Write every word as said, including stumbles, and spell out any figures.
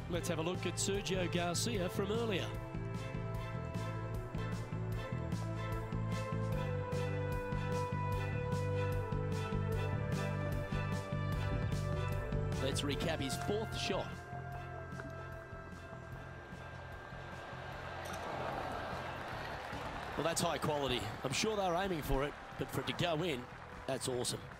Let's have a look at Sergio Garcia from earlier. Let's recap his fourth shot. Well, that's high quality. I'm sure they were aiming for it, but for it to go in, that's awesome.